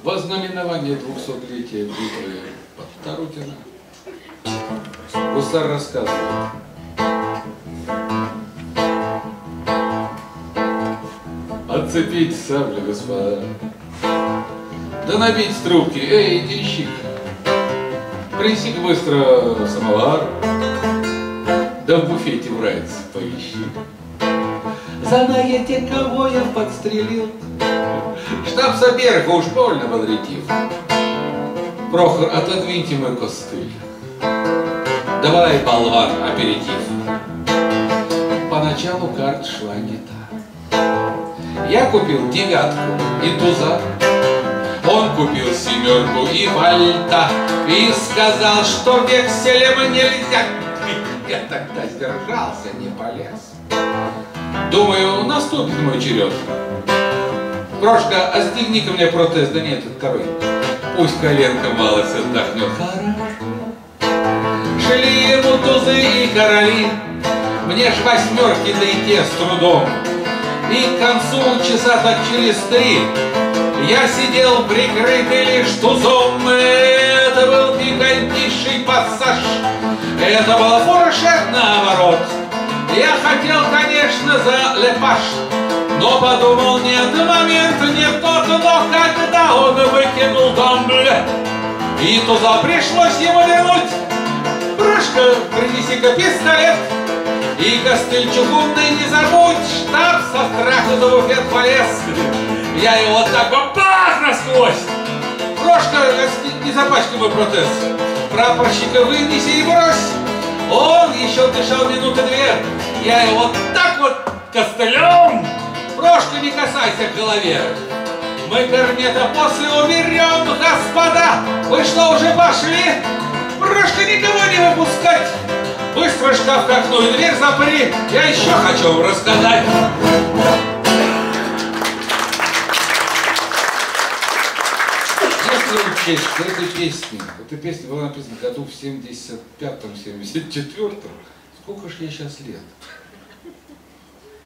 во знаменование 200-летия битвы под Тарутино гусар рассказывает. Отцепить сабли, господа, да набить трубки. Эй, денщик, принеси-ка быстро самовар, да в буфете врать поищи. Знаете, кого я подстрелил? Штаб-соперка уж больно бодритив. Прохор, отодвиньте мой костыль. Давай, болван, аперитив. Поначалу карт шла не та. Я купил девятку и туза. Он купил семерку и вальта. И сказал, что векселем нельзя. Я тогда сдержался, не полез. Думаю, наступит мой черед. Прошка, остегни-ка мне протез, да нет, это второй. Пусть коленка малость отдохнет. Шли ему тузы и короли, мне ж восьмерки, да и те с трудом. И к концу часа так через 3 я сидел прикрытый лишь тузом. Это был пикантнейший пассаж, это был фуршет наоборот. Я хотел, конечно, за лепаш, но подумал, нет, момент не тот. Но когда он выкинул гамбле, и туза пришлось ему вернуть. Прошка, принеси-ка пистолет и костыль чугунный не забудь. Штаб со страху за буфет полез. Я его вот так бах насквозь. Прошка, не запачкай мой протез. Прапорщика вынеси и брось. Он еще дышал минуты 2. Я его вот так вот костылем. Прошка, не касайся к голове. Мы корнета после уберем, господа. Вы что, уже пошли? Прошка, никого не выпускать. Быстро шкаф к окну и дверь запри. Я еще хочу вам рассказать. Если учесть, что эта песня была написана в году в 75-м, 74-м, сколько ж ей сейчас лет?